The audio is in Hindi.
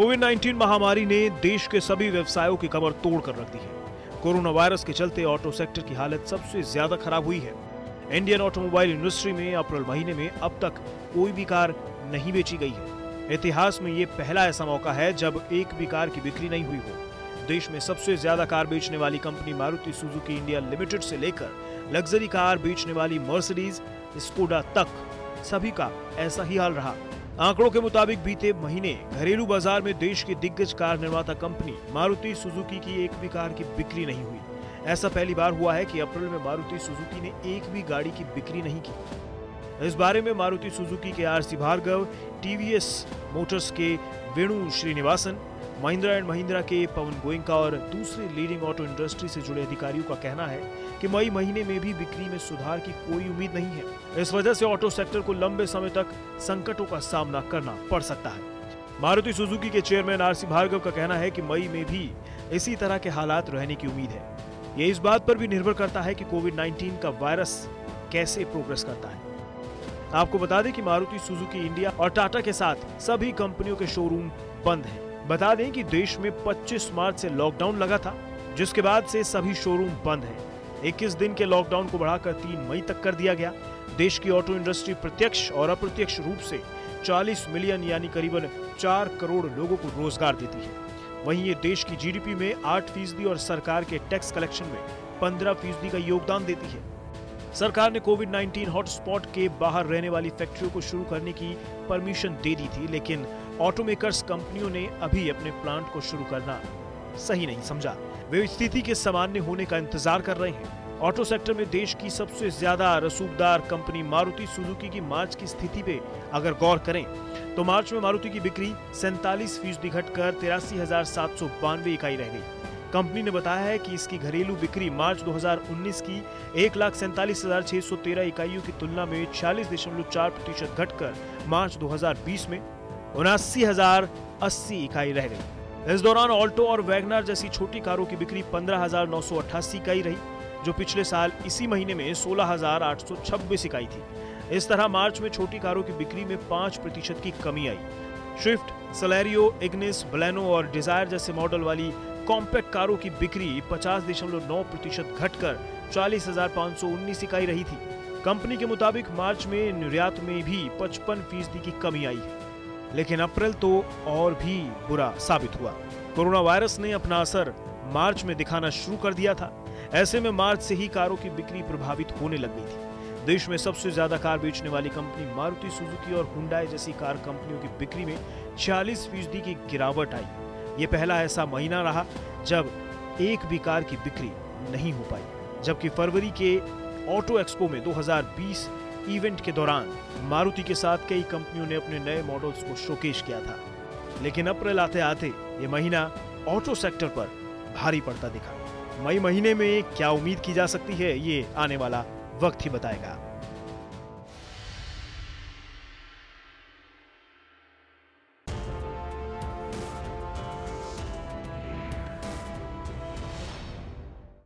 कोविड-19 महामारी ने देश के सभी व्यवसायों की कमर तोड़ कर रख दी है। कोरोना वायरस के चलते ऑटो सेक्टर की हालत सबसे ज्यादा खराब हुई है। इंडियन ऑटोमोबाइल इंडस्ट्री में अप्रैल महीने में अब तक कोई भी कार नहीं बेची गई है। इतिहास में ये पहला ऐसा मौका है जब एक भी कार की बिक्री नहीं हुई हो। देश में सबसे ज्यादा कार बेचने वाली company Maruti Suzuki India limited से लेकर लग्जरी कार बेचने वाली मर्सिडीज, स्कोडा तक सभी का ऐसा ही हाल रहा। आंकड़ों के मुताबिक बीते महीने घरेलू बाजार में देश की दिग्गज कार निर्माता कंपनी मारुति सुजुकी की एक भी कार की बिक्री नहीं हुई। ऐसा पहली बार हुआ है कि अप्रैल में मारुति सुजुकी ने एक भी गाड़ी की बिक्री नहीं की। इस बारे में मारुति सुजुकी के आरसी भार्गव, टीवीएस मोटर्स के वेणु श्रीनिवासन, महिंद्रा एंड महिंद्रा के पवन गोयनका और दूसरे लीडिंग ऑटो इंडस्ट्री से जुड़े अधिकारियों का कहना है कि मई महीने में भी बिक्री में सुधार की कोई उम्मीद नहीं है। इस वजह से ऑटो सेक्टर को लंबे समय तक संकटों का सामना करना पड़ सकता है। मारुति सुजुकी के चेयरमैन आरसी भार्गव का कहना है कि मई में भी इसी तरह के हालात रहने की उम्मीद है। ये इस बात पर भी निर्भर करता है कि कोविड-19 का वायरस कैसे प्रोग्रेस करता है। आपको बता दें कि मारुति सुजुकी इंडिया और टाटा के साथ सभी कंपनियों के शोरूम बंद हैं। बता दें कि देश में 25 मार्च से लॉकडाउन लगा था, जिसके बाद से सभी शोरूम बंद हैं। 21 दिन के लॉकडाउन को बढ़ाकर 3 मई तक कर दिया गया। देश की ऑटो इंडस्ट्री प्रत्यक्ष और अप्रत्यक्ष रूप से 40 मिलियन यानी करीबन 4 करोड़ लोगों को रोजगार देती है। वहीं ये देश की जीडीपी में 8% और सरकार के टैक्स कलेक्शन में 15% का योगदान देती है। सरकार ने कोविड-19 हॉटस्पॉट के बाहर रहने वाली फैक्ट्रियों को शुरू करने की परमिशन दे दी थी, लेकिन ऑटोमेकर्स कंपनियों ने अभी अपने प्लांट को शुरू करना सही नहीं समझा। वे स्थिति के सामान्य होने का इंतजार कर रहे हैं। ऑटो सेक्टर में देश की सबसे ज्यादा रसूखदार कंपनी मारुति सुजुकी की मार्च की स्थिति पे अगर गौर करें तो मार्च में मारुति की बिक्री 47% घटकर 83,792 इकाई रह गई। कंपनी ने बताया है कि इसकी घरेलू बिक्री मार्च 2019 की 1,47,613 इकाइयों की तुलना में 46.4% घटकर मार्च 2020 में 79,080 इकाई रह गई। इस दौरान ऑल्टो और वैगनर जैसी छोटी कारों की बिक्री 15,988 इकाई रही, जो पिछले साल इसी महीने में 16,826 इकाई थी। इस तरह मार्च में छोटी कारों की बिक्री में 5% की कमी आई। स्विफ्ट, सलेरियो, इग्निस, बलेनो और डिजायर जैसे मॉडल वाली कॉम्पैक्ट कारों की बिक्री 50.9% घटकर 40,519 इकाई रही थी। कंपनी के मुताबिक मार्च में निर्यात में भी 55% की कमी आई है, लेकिन अप्रैल तो और भी बुरा साबित हुआ। कोरोना वायरस ने अपना असर मार्च में दिखाना शुरू कर दिया था। ऐसे में मार्च से ही कारों की बिक्री प्रभावित होने लग गई थी। देश में सबसे ज्यादा कार बेचने वाली कंपनी मारुति सुजुकी और हुंडई जैसी कार कंपनियों की बिक्री में 46% की गिरावट आई। ये पहला ऐसा महीना रहा जब एक भी कार की बिक्री नहीं हो पाई, जबकि फरवरी के ऑटो एक्सपो में 2020 इवेंट के दौरान मारुति के साथ कई कंपनियों ने अपने नए मॉडल्स को शोकेस किया था। लेकिन अप्रैल आते आते ये महीना ऑटो सेक्टर पर भारी पड़ता दिखा। मई महीने में क्या उम्मीद की जा सकती है, ये आने वाला वक्त ही बताएगा।